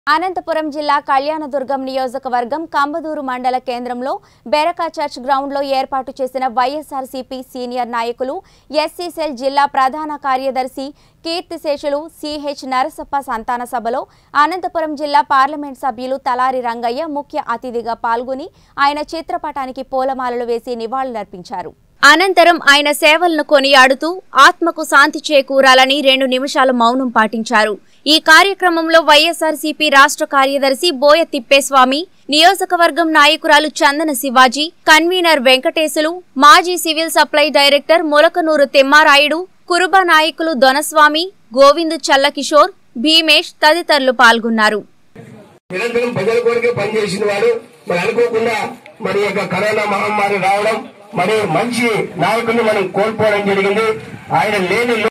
అనంతపురం జిల్లా కళ్యాణదుర్గం నియోజకవర్గం కంబదూరు మండల కేంద్రంలో బెరకా చర్చ్ గ్రౌండ్లో ఏర్పాటు చేసిన వైఎస్ఆర్సీపీ సీనియర్ నాయకులు ఎస్సీ సెల్ జిల్లా ప్రధాన కార్యదర్శి కీర్తిశేషులు సిహెచ్ నరసప సంతాన సభలో అనంతపురం జిల్లా పార్లమెంట్ సభ్యులు తలారి రంగయ్య ముఖ్య అతిథిగా పాల్గొని ఆయన చిత్రపటానికి పూలమాలలు వేసి నివాళులర్పించారు. అనంతరం ఆయన సేవలను కొనియాడుతూ ఆత్మకు శాంతి చేకూరాలని 2 నిమిషాలు మౌనం పాటించారు. ఈ కార్యక్రమంలో వైఎస్ఆర్సీపీ రాష్ట్ర కార్యదర్శి బోయ తిప్పేస్వామి, నియోజకవర్గం నాయకురాలు చందన శివాజీ, కన్వీనర్ వెంకటేశులు, మాజీ civil supply director Molakanuru Thimmarayudu, Kuruba నాయకులు దొనస్వామి, గోవిందు చల్లకిషోర్, భీమేష్ తదితరులు పాల్గొన్నారు. మరి మంచి నాయకుడిని మనం కోల్పోవడం జరిగింది. ఆయన లేని